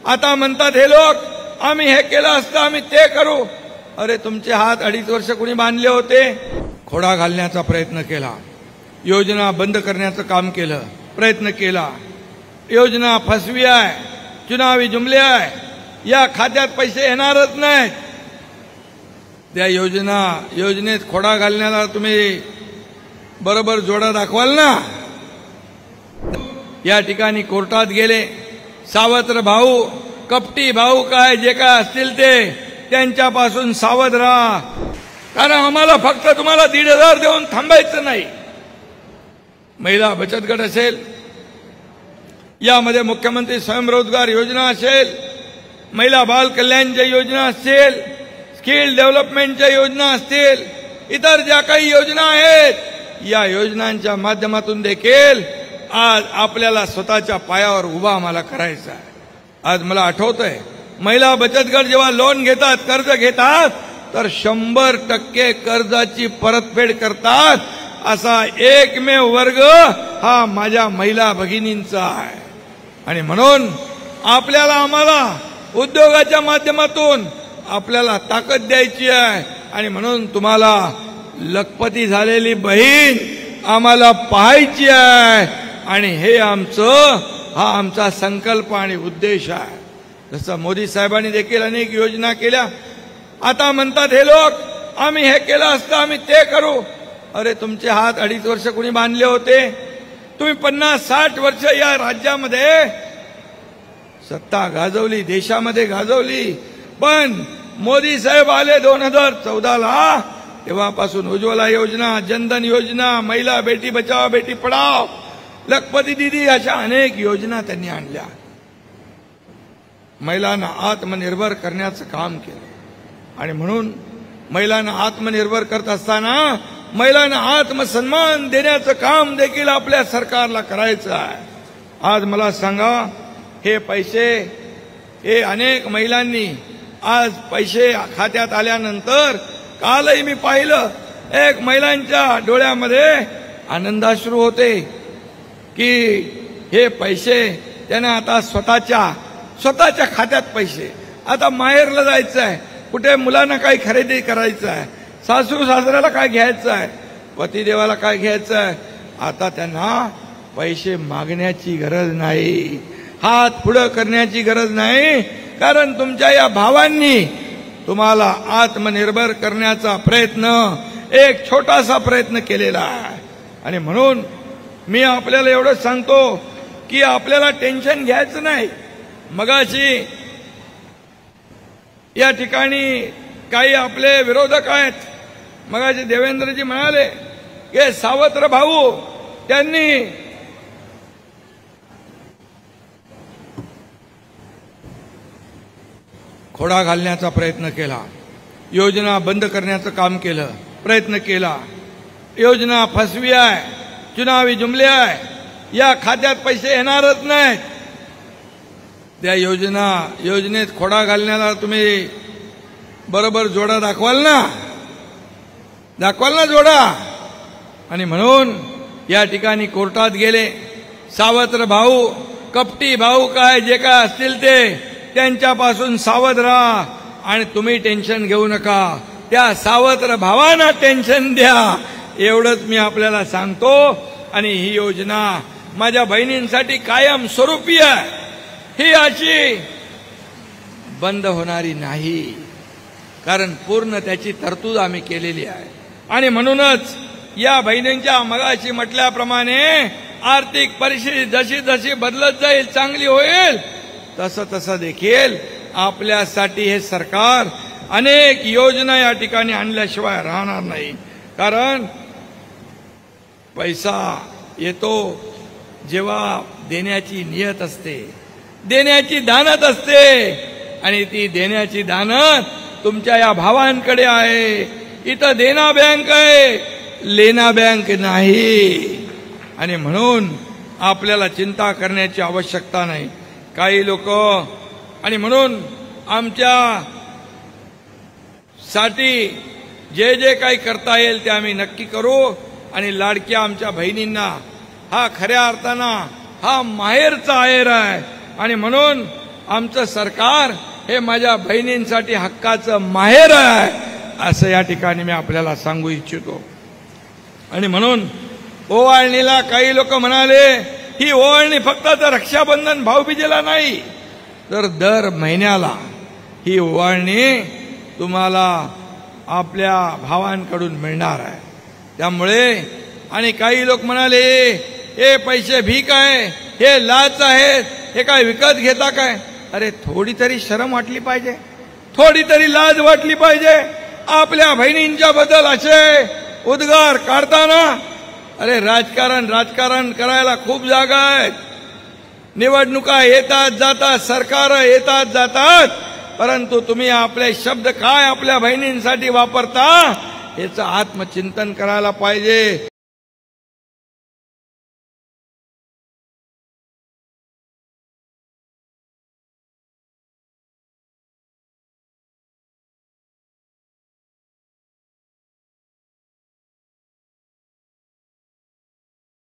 आता म्हणतात हे लोक आम्ही हे केलं असतं आम्ही ते करू। अरे तुमचे हात 2.5 वर्ष कुणी बांधले होते? खोडा घालण्याचा प्रयत्न केला, योजना बंद करण्याचं काम केलं, प्रयत्न केला, योजना फसवी आहे, चुनावी जुमले आहे, या खात्यात पैसे येणारच नाहीत। त्या योजनेत खोडा घालण्याला तुम्ही बरोबर जोडा दाखवाल ना। या ठिकाणी कोर्टात गेले, सावत्र भाऊ, कपटी भाऊ काय जे काय असतील ते त्यांच्यापासून सावध राहा, कारण आम्हाला फक्त तुम्हाला 1,500 देऊन थांबायचं नाही। महिला बचत गट असेल, यामध्ये मुख्यमंत्री स्वयंरोजगार योजना असेल, महिला बाल कल्याणच्या योजना असतील, स्किल डेव्हलपमेंटच्या योजना असतील, इतर ज्या काही योजना आहेत, या योजनांच्या माध्यमातून देखील आज आपल्याला स्वतःच्या पायावर उभा आम्हाला करायचा आहे। आज मला आठवतंय, महिला बचत गट जेव्हा लोन घेतात, कर्ज घेतात, तर 100% कर्जाची परतफेड करतात। असा एकमेव वर्ग हा माझ्या महिला भगिनींचा आहे। आणि म्हणून आम्हाला उद्योगाच्या माध्यमातून आपल्याला ताकद द्यायची आहे। आणि म्हणून तुम्हाला लखपती झालेली बहीण आम्हाला पाहायची आहे। आणि हे हा आमचा संकल्प आणि उद्देश आहे। जसं मोदी साहेबांनी देखील अनेक योजना केल्या। आता म्हणतात हे लोक आम्ही हे केलं असतं आम्ही ते करू। अरे तुमचे हात 2.5 वर्ष कुणी बांधले होते? तुम्ही 50-60 वर्ष या राज्यामध्ये सत्ता गाजवली, देशामध्ये गाजवली, पण मोदी साहेब आले 2014ला, तेव्हापासून उज्ज्वला योजना, जनधन योजना, महिला बेटी बचाओ बेटी पढाओ, लखपती दीदी अशा अनेक योजना त्यांनी आणल्या। महिलांना आत्मनिर्भर करण्याचं काम केलं। आणि म्हणून महिलांना आत्मनिर्भर करत असताना महिलांना आत्मसन्मान देण्याचं काम देखील आपल्या सरकारला करायचं आहे। आज मला सांगा, हे पैसे हे अनेक महिलांनी आज पैसे खात्यात आल्यानंतर कालही मी पाहिलं, एक महिलांच्या डोळ्यामध्ये आनंदाश्रू होते की हे पैसे त्याने आता स्वतःच्या खात्यात पैसे, आता माहेरला जायचं आहे, कुठे मुलांना काही खरेदी करायचं आहे, सासू सासऱ्याला काय घ्यायचं आहे, पतिदेवाला काय घ्यायचं आहे, आता त्यांना पैसे मागण्याची गरज नाही, हात पुढे करण्याची गरज नाही, कारण तुमच्या या भावांनी तुम्हाला आत्मनिर्भर करण्याचा प्रयत्न, एक छोटासा प्रयत्न केलेला आहे। आणि म्हणून मी आपल्याला एवढं सांगतो की आपल्याला टेन्शन घ्यायचं नाही। मगाशी या ठिकाणी काही आपले विरोधक आहेत, मगाशी देवेंद्रजी म्हणाले की सावत्र भाऊ त्यांनी खोडा घालण्याचा प्रयत्न केला, योजना बंद करण्याचं काम केलं, प्रयत्न केला, योजना फसवी आहे, चुनावी जुमले आहे, या खात्यात पैसे येणारच नाहीत। त्या योजनेत खोडा घालण्याला तुम्ही बरोबर जोडा दाखवाल ना जोडा। आणि म्हणून या ठिकाणी कोर्टात गेले, सावत्र भाऊ, कपटी भाऊ काय जे काय असतील ते त्यांच्यापासून सावध राहा। आणि तुम्ही टेन्शन घेऊ नका, त्या सावत्र भावांना टेन्शन द्या, एवढंच मी आपल्याला सांगतो। आणि ही योजना माझ्या बहिणींसाठी कायम स्वरूपी आहे, ही अशी बंद होणारी नाही, कारण पूर्ण त्याची तरतूद आम्ही केलेली आहे। आणि म्हणूनच या बहिणींच्या मगाशी म्हटल्याप्रमाणे आर्थिक परिस्थिती जशी जशी बदलत जाईल, चांगली होईल, तसं देखील आपल्यासाठी हे सरकार अनेक योजना या ठिकाणी आणल्याशिवाय राहणार नाही। कारण पैसा येतो जेव्हा देण्याची नियत असते, देण्याची दानत असते, आणि ती देण्याची दानत तुमच्या या भावांकडे आहे। इथं देना बँक आहे, लेना बँक नाही। आणि म्हणून आपल्याला चिंता करण्याची आवश्यकता नाही। काही लोक, आणि म्हणून आमच्या साठी जे जे काही करता येईल ते आम्ही नक्की करू। आणि लाडक्या आमच्या बहिणींना हा खऱ्या अर्थानं हा माहेरचा आहेर आहे। आणि म्हणून आमचं सरकार हे माझ्या बहिणींसाठी हक्काचं माहेर आहे असं या ठिकाणी मी आपल्याला सांगू इच्छितो. आणि म्हणून ओवाळणीला काही लोक म्हणाले ही ओवाळणी फक्त तर रक्षाबंधन भाऊबीजेला नाही तर दर महिन्याला ही ओवाळणी तुम्हाला आपल्या भावांकडून मिळणार आहे. त्यामुळे आणि काही लोक म्हणाले हे पैसे भीक आहे, हे लाच आहेत, हे काय विकत घेता काय. अरे थोडी तरी शरम वाटली पाहिजे, थोडी तरी लाज वाटली पाहिजे. आपल्या बहिणींच्या बद्दल असे उद्गार काढताना अरे राजकारण करायला खूप जागा आहेत. निवडणुका येतात जातात, सरकार येतात जातात, परंतु तुम्ही आपले शब्द काय आपल्या बहिणींसाठी वापरता याचं आत्मचिंतन करायला पाहिजे.